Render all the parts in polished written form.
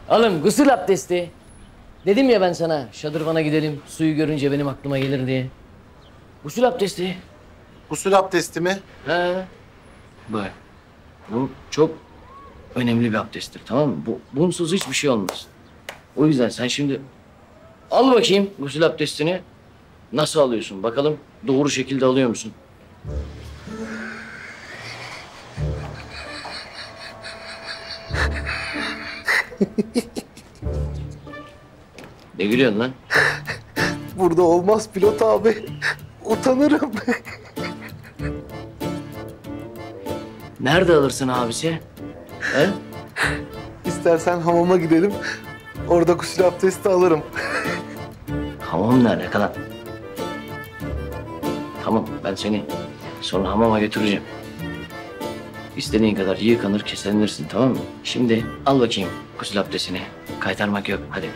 Oğlum gusül abdesti. Dedim ya ben sana şadırvana gidelim. Suyu görünce benim aklıma gelir diye. Gusül abdesti. Gusül abdesti mi? He. Bak. Bu çok önemli bir abdesttir, tamam mı? Bunsuz hiçbir şey olmaz. O yüzden sen şimdi al bakayım gusül abdestini. Nasıl alıyorsun? Bakalım doğru şekilde alıyor musun? Ne gülüyorsun lan? Burada olmaz pilot abi. Utanırım. Nerede alırsın abisi? He? İstersen hamama gidelim. Orada gusül abdesti alırım. Hamam nerede kalan? Tamam, ben seni sonra hamama götüreceğim. İstediğin kadar yıkanır, keselenirsin, tamam mı? Şimdi al bakayım gusül abdestini. Kaytarmak yok, hadi.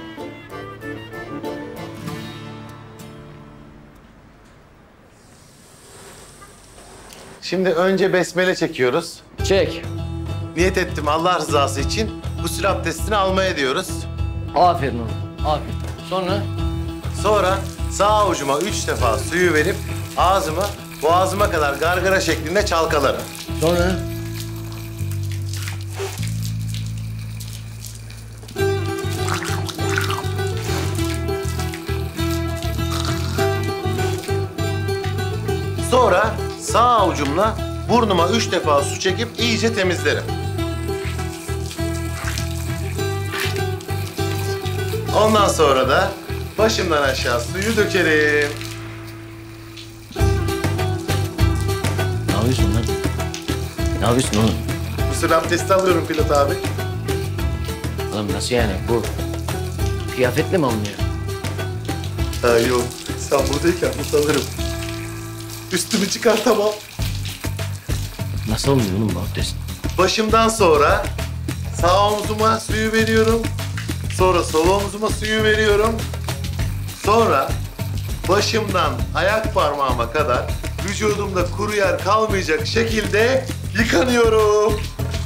Şimdi önce besmele çekiyoruz. Çek. Niyet ettim Allah rızası için gusül abdestini almaya diyoruz. Aferin oğlum, aferin. Sonra? Sonra sağ avucuma 3 defa suyu verip ağzımı boğazıma kadar gargara şeklinde çalkalarım. Sonra? Sonra sağ avucumla burnuma 3 defa su çekip iyice temizlerim. Ondan sonra da başımdan aşağı suyu dökerim. Ne yapıyorsun lan? Ne yapıyorsun oğlum? Gusül abdesti alıyorum pilot abi. Oğlum nasıl yani? Bu kıyafetle mi alınıyor? Ha yok, sen buradayken utanırım. Üstümü çıkartamam. Nasıl alınıyor oğlum bu abdest? Başımdan sonra sağ omzuma suyu veriyorum. Sonra sol omzuma suyu veriyorum. Sonra başımdan ayak parmağıma kadar vücudumda kuru yer kalmayacak şekilde yıkanıyorum.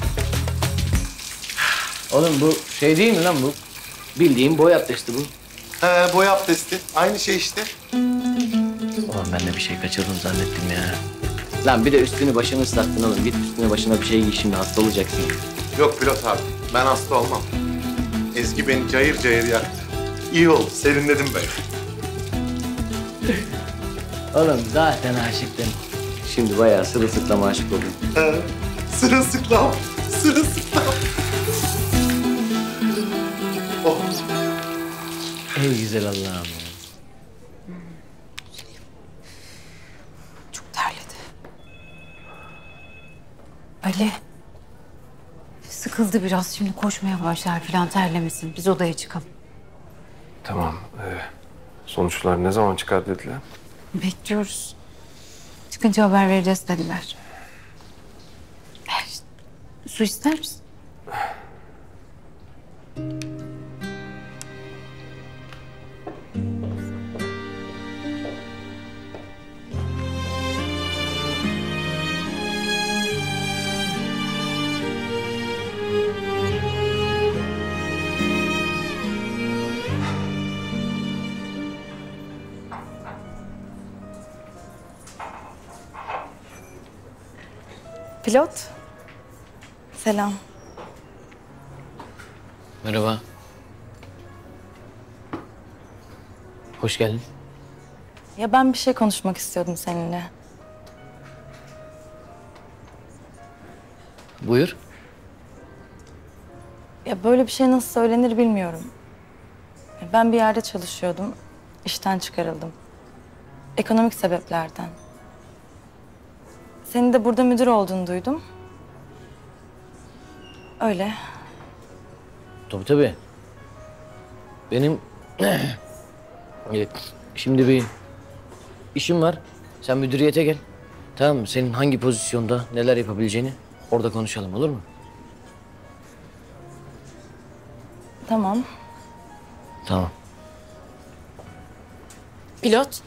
Oğlum bu şey değil mi lan bu? Bildiğin boy abdesti bu. He, boy abdesti. Aynı şey işte. Ulan ben de bir şey kaçırdım zannettim ya. Lan bir de üstünü başını ıslattın oğlum. Git üstüne başına bir şey giy şimdi hasta olacaksın. Yok pilot abi, ben hasta olmam. Ezgi beni cayır cayır yaktı. İyi oldu, serinledim ben. Oğlum zaten aşıktın. Şimdi bayağı sırılsıklama aşık oldum. He, sırılsıklam, sırılsıklam. Oh. Ey güzel Allah'ım. Çok terledi. Ali. Sıkıldı biraz. Şimdi koşmaya başlar falan, terlemesin. Biz odaya çıkalım. Tamam. Sonuçlar ne zaman çıkar dediler? Bekliyoruz. Çıkınca haber vereceğiz dediler. Su ister misin? Pilot. Selam. Merhaba. Hoş geldin. Ya ben bir şey konuşmak istiyordum seninle. Buyur. Ya böyle bir şey nasıl söylenir bilmiyorum. Ya ben bir yerde çalışıyordum. İşten çıkarıldım. Ekonomik sebeplerden. Senin de burada müdür olduğunu duydum. Öyle. Tabii. Benim şimdi bir işim var. Sen müdüriyete gel. Tamam mı? Senin hangi pozisyonda neler yapabileceğini orada konuşalım, olur mu? Tamam. Tamam. Pilot.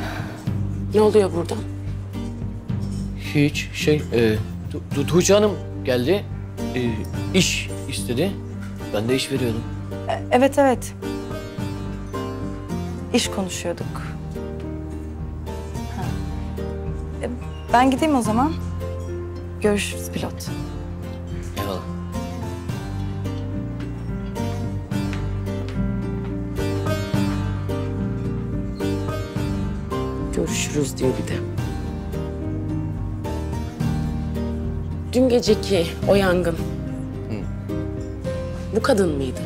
Ne oluyor burada? Hiç Tuğçe Hanım geldi. İş istedi. Ben de iş veriyordum. Evet, evet. İş konuşuyorduk. Ha. Ben gideyim o zaman. Görüşürüz pilot. Eyvallah. Görüşürüz diyor bir de. Dün geceki o yangın. Bu kadın mıydı?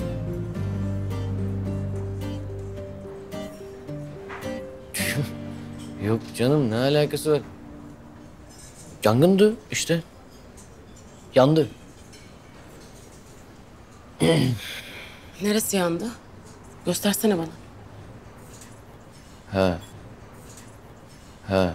Yok canım, ne alakası var? Yangındı işte. Yandı. Neresi yandı? Göstersene bana. Ha. Ha.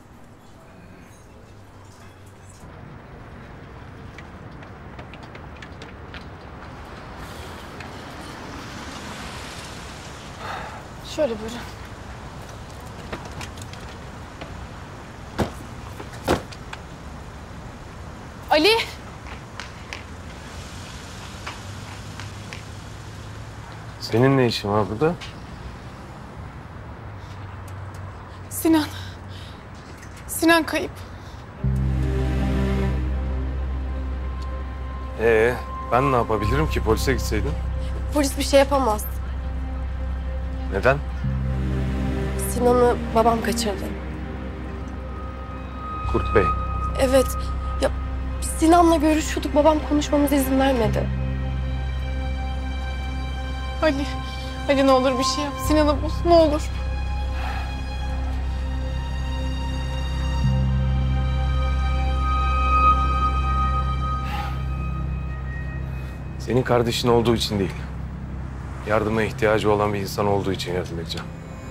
Şöyle buyurun. Ali. Senin ne işin var burada? Sinan. Sinan kayıp. Ben ne yapabilirim ki? Polise gitseydin. Polis bir şey yapamaz. Neden? Sinan'ı babam kaçırdı. Kurt Bey. Evet. Ya biz Sinan'la görüşüyorduk. Babam konuşmamıza izin vermedi. Ali. Ali ne olur bir şey yap. Sinan'ı bul. Ne olur. Senin kardeşin olduğu için değil. Yardıma ihtiyacı olan bir insan olduğu için yardım edeceğim.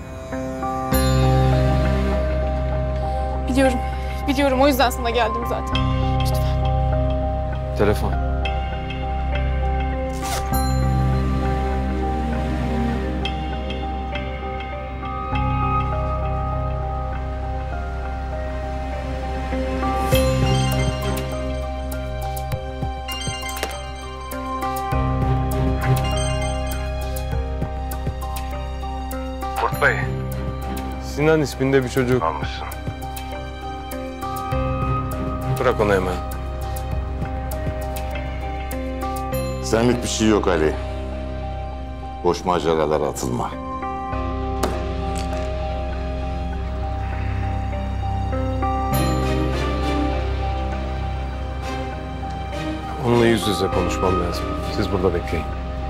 Biliyorum. Biliyorum. O yüzden sana geldim zaten. Lütfen. Telefon. Kurt Bey. Sinan isminde bir çocuk almışsın. Bırak onu hemen. Senlik bir şey yok Ali. Boş maceralara atılma. Onunla yüz yüze konuşmam lazım. Siz burada bekleyin.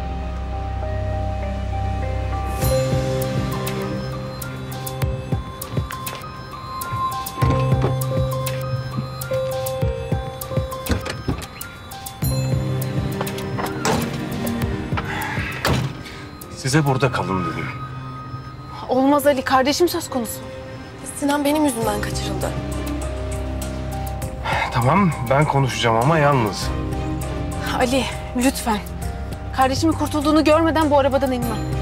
Size burada kalın dedim. Olmaz Ali. Kardeşim söz konusu. Sinan benim yüzümden kaçırıldı. Tamam, ben konuşacağım ama yalnız. Ali lütfen. Kardeşimin kurtulduğunu görmeden bu arabadan inmem.